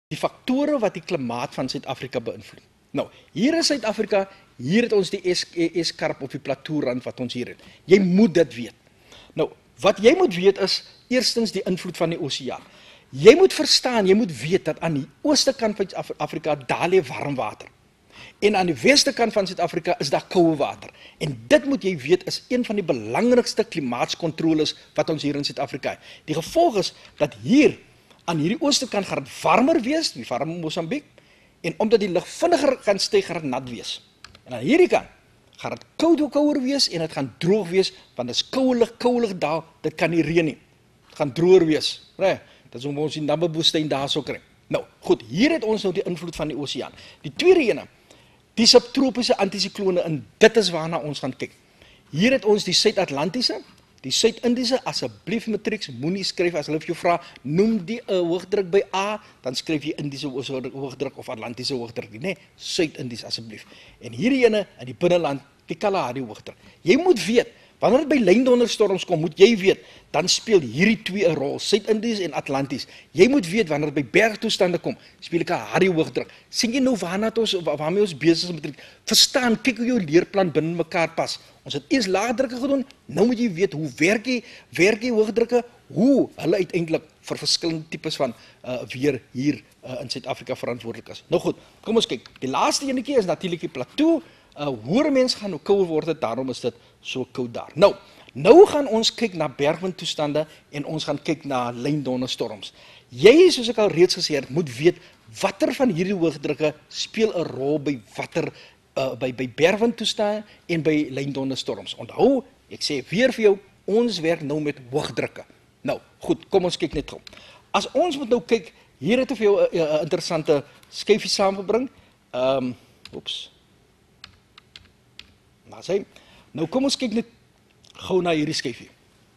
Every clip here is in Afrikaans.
die faktore wat die klimaat van Suid-Afrika beïnvloed. Nou, hier in Suid-Afrika, hier het ons die eskarp op die plateaurand wat ons hier het. Jy moet dit weet. Nou, wat jy moet weet is, eerstens die invloed van die oseaan. Jy moet verstaan, jy moet weet dat aan die ooste kant van Suid-Afrika, daar lê warm water. En aan die weste kant van Suid-Afrika is daar koue water. En dit moet jy weet is een van die belangrikste klimaatskontroles wat ons hier in Suid-Afrika het. Die gevolg is dat hier aan hierdie ooste kant gaan dit warmer wees, die warm Mosambiek, en omdat die lug vinniger gaan styg, gaan dit nat wees. En aan hierdie kant gaan dit kouder wees en dit gaan droog wees, want dit is koulig daar, dit kan nie reën nie. Dit gaan droër wees. Nee, dit is om ons die Namibwoestyn daar so kry. Nou, goed, hier het ons nou die invloed van die oseaan. Die tweede ene, die subtropiese antisiklone, en dit is waarna ons gaan kyk. Hier het ons die Suid-Atlantiese, die Suid-Indiese, asseblief matrieks, moenie skryf as hulle vir jou vra, noem die hoogdruk by A, dan skryf jy Indiese hoogdruk of Atlantiese hoogdruk, nee, Suid-Indies asseblief. En hierdie ene in die binneland, die Kalahari hoogdruk. Jy moet weet, wanneer dit by lyndonderstorms kom, moet jy weet, dan speel hierdie twee 'n rol, Suid-Indies en Atlanties. Jy moet weet, wanneer dit by bergtoestande kom, speel ek 'n Kalahari hoogdruk. Sien jy nou waarmee ons besig is met verstaan, kyk hoe jou leerplan binne mekaar pas. Ons het eers laagdrukke gedoen, nou moet jy weet, hoe werk die hoogdrukke, hoe hulle uiteindelik vir verskillende tipes van weer hier in Suid-Afrika verantwoordelik is. Nou goed, kom ons kyk. Die laaste enetjie is natuurlik die plateau. Hoër mens gaan hoe kouer word het, daarom is dit so koud daar. Nou gaan ons kyk na bergwindtoestande en ons gaan kyk na lyndonderstorms. Jy, soos ek al reeds gesê het, moet weet watter van hierdie hoogdrukke speel 'n rol by watter by bergwindtoestande en by lyndonderstorms. Onthou, ek sê weer vir jou, ons werk nou met hoogdrukke. Nou, goed, kom ons kyk net gou. As ons moet nou kyk, hier het ek vir jou 'n interessante skyfie saamgebring. Nou kom ons kyk net gou na hierdie skyfie.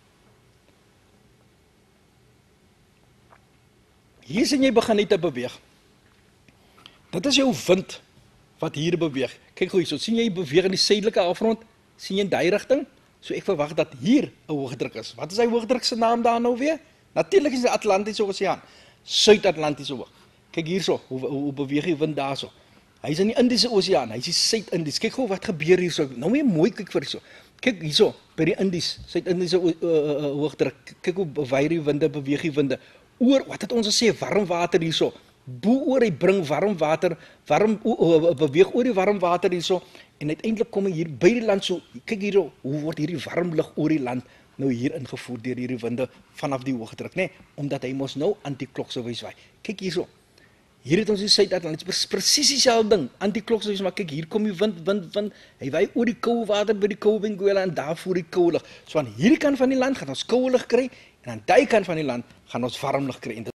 Hier sien jy begin net te beweeg. Dit is jou wind wat hier beweeg. Kyk gou hierso, sien jy beweeg in die suidelike halfrond? Sien jy in daai rigting? So ek verwag dat hier 'n hoogdruk is. Wat is hy hoogdruk se naam daar nou weer? Natuurlik is die Atlantiese Oseaan. Suid-Atlantiese hoog. Kyk hierso, hoe beweeg die wind daarso. Hy is in die Indiese Oseaan, hy is die Suid-Indies. Kyk gou wat gebeur hierso. Nou moet jy mooi kyk vir hierso. Kyk hierso, by die Indies, Suid-Indiese hoogdruk. Kyk hoe beweeg die winde, beweeg die winde. Wat het ons gesê, warm water hierso. Bo oor hy bring warm water, beweeg oor die warm water hierso. En uiteindelik kom hy hier by die land so. Kyk hierso, hoe word hierdie warm lug oor die land nou hier ingevoer deur hierdie winde vanaf die hoogdruk, nee, omdat hy mos nou anti-kloksewys waai. Kyk hierso. Hier het ons die Suid-Atlantiese, presies dieselfde ding, anti-kloksewys, maar kyk, hier kom die wind, hy waai oor die koue water by die koue Benguela en daar voer die koue lug. So aan hierdie kant van die land gaan ons koue lug kry en aan die kant van die land gaan ons warm lug kry. En